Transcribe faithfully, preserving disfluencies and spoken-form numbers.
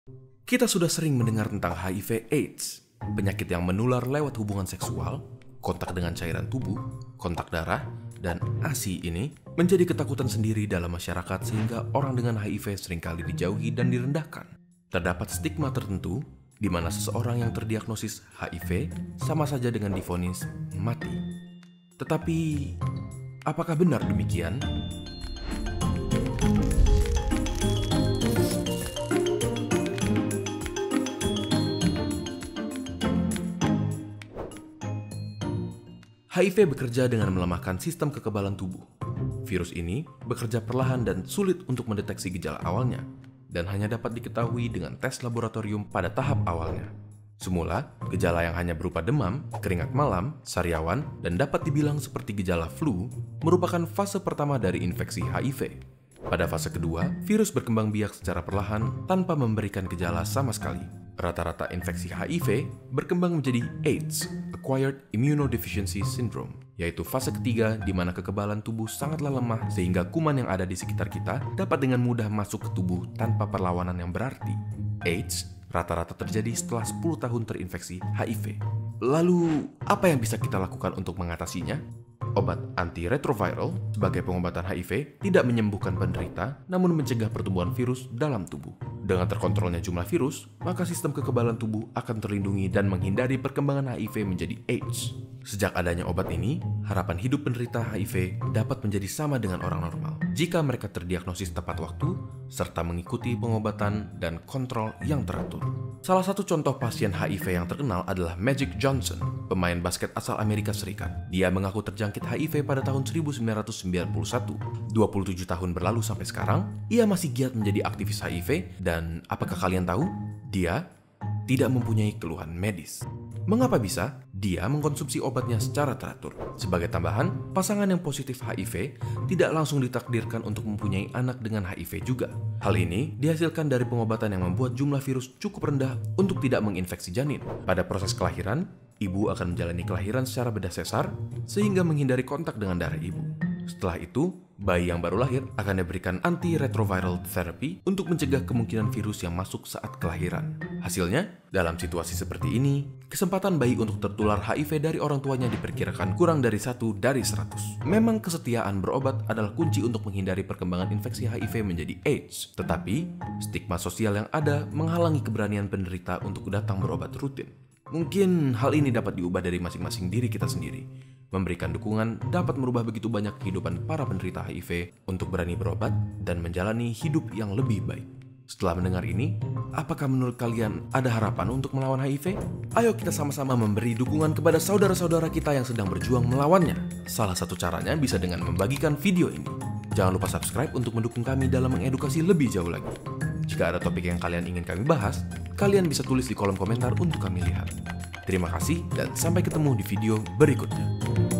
Kita sudah sering mendengar tentang H I V AIDS, penyakit yang menular lewat hubungan seksual, kontak dengan cairan tubuh, kontak darah, dan A S I ini menjadi ketakutan sendiri dalam masyarakat sehingga orang dengan H I V seringkali dijauhi dan direndahkan. Terdapat stigma tertentu di mana seseorang yang terdiagnosis H I V sama saja dengan divonis mati. Tetapi, apakah benar demikian? H I V bekerja dengan melemahkan sistem kekebalan tubuh. Virus ini bekerja perlahan dan sulit untuk mendeteksi gejala awalnya, dan hanya dapat diketahui dengan tes laboratorium pada tahap awalnya. Semula, gejala yang hanya berupa demam, keringat malam, sariawan, dan dapat dibilang seperti gejala flu, merupakan fase pertama dari infeksi H I V. Pada fase kedua, virus berkembang biak secara perlahan tanpa memberikan gejala sama sekali. Rata-rata infeksi H I V berkembang menjadi AIDS, Acquired Immunodeficiency Syndrome, yaitu fase ketiga di mana kekebalan tubuh sangatlah lemah sehingga kuman yang ada di sekitar kita dapat dengan mudah masuk ke tubuh tanpa perlawanan yang berarti. AIDS rata-rata terjadi setelah sepuluh tahun terinfeksi H I V. Lalu, apa yang bisa kita lakukan untuk mengatasinya? Obat antiretroviral sebagai pengobatan H I V tidak menyembuhkan penderita, namun mencegah pertumbuhan virus dalam tubuh. Dengan terkontrolnya jumlah virus, maka sistem kekebalan tubuh akan terlindungi dan menghindari perkembangan H I V menjadi AIDS. Sejak adanya obat ini, harapan hidup penderita H I V dapat menjadi sama dengan orang normal jika mereka terdiagnosis tepat waktu, serta mengikuti pengobatan dan kontrol yang teratur. Salah satu contoh pasien H I V yang terkenal adalah Magic Johnson, pemain basket asal Amerika Serikat. Dia mengaku terjangkit H I V pada tahun seribu sembilan ratus sembilan puluh satu. dua puluh tujuh tahun berlalu sampai sekarang, ia masih giat menjadi aktivis H I V dan apakah kalian tahu? Dia tidak mempunyai keluhan medis. Mengapa bisa? Dia mengkonsumsi obatnya secara teratur. Sebagai tambahan, pasangan yang positif H I V tidak langsung ditakdirkan untuk mempunyai anak dengan H I V juga. Hal ini dihasilkan dari pengobatan yang membuat jumlah virus cukup rendah untuk tidak menginfeksi janin. Pada proses kelahiran, ibu akan menjalani kelahiran secara bedah sesar sehingga menghindari kontak dengan darah ibu. Setelah itu, bayi yang baru lahir akan diberikan antiretroviral therapy untuk mencegah kemungkinan virus yang masuk saat kelahiran. Hasilnya, dalam situasi seperti ini, kesempatan bayi untuk tertular H I V dari orang tuanya diperkirakan kurang dari satu dari seratus. Memang kesetiaan berobat adalah kunci untuk menghindari perkembangan infeksi H I V menjadi AIDS. Tetapi, stigma sosial yang ada menghalangi keberanian penderita untuk datang berobat rutin. Mungkin hal ini dapat diubah dari masing-masing diri kita sendiri. Memberikan dukungan dapat merubah begitu banyak kehidupan para penderita H I V untuk berani berobat dan menjalani hidup yang lebih baik. Setelah mendengar ini, apakah menurut kalian ada harapan untuk melawan H I V? Ayo kita sama-sama memberi dukungan kepada saudara-saudara kita yang sedang berjuang melawannya. Salah satu caranya bisa dengan membagikan video ini. Jangan lupa subscribe untuk mendukung kami dalam mengedukasi lebih jauh lagi. Jika ada topik yang kalian ingin kami bahas, kalian bisa tulis di kolom komentar untuk kami lihat. Terima kasih dan sampai ketemu di video berikutnya.